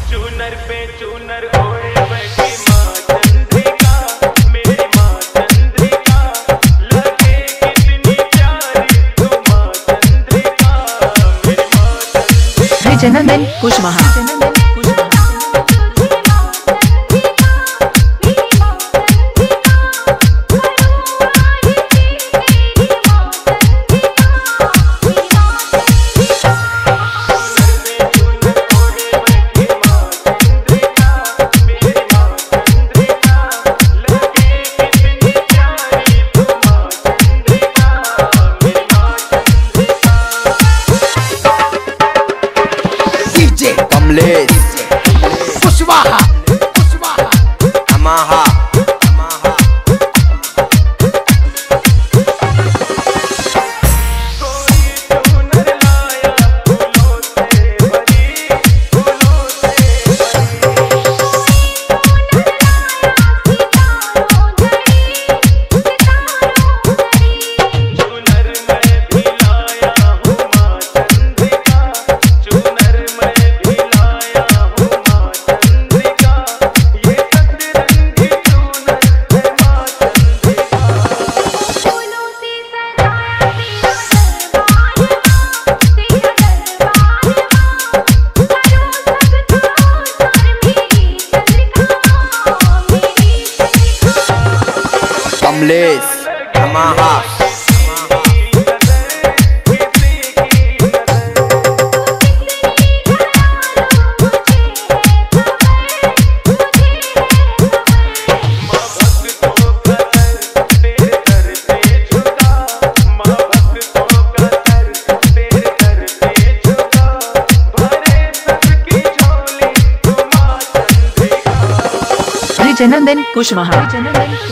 चूनर पे चूनर ओढ़े बैठी माँ चंद्रिका, मेरी माँ चंद्रिका, लगे कितनी प्यारी तू माँ चंद्रिका, मेरी माँ चंद्रिका। जनार्दन कुशवाहा। कमलेश कुशवाहा अमाहा कमलेश अमाहा जनार्दन कुशवाहा।